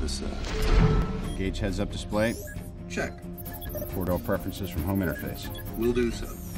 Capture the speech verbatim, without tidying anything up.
officer. Gauge heads-up display. Check. Four-door preferences from home interface. Will do so.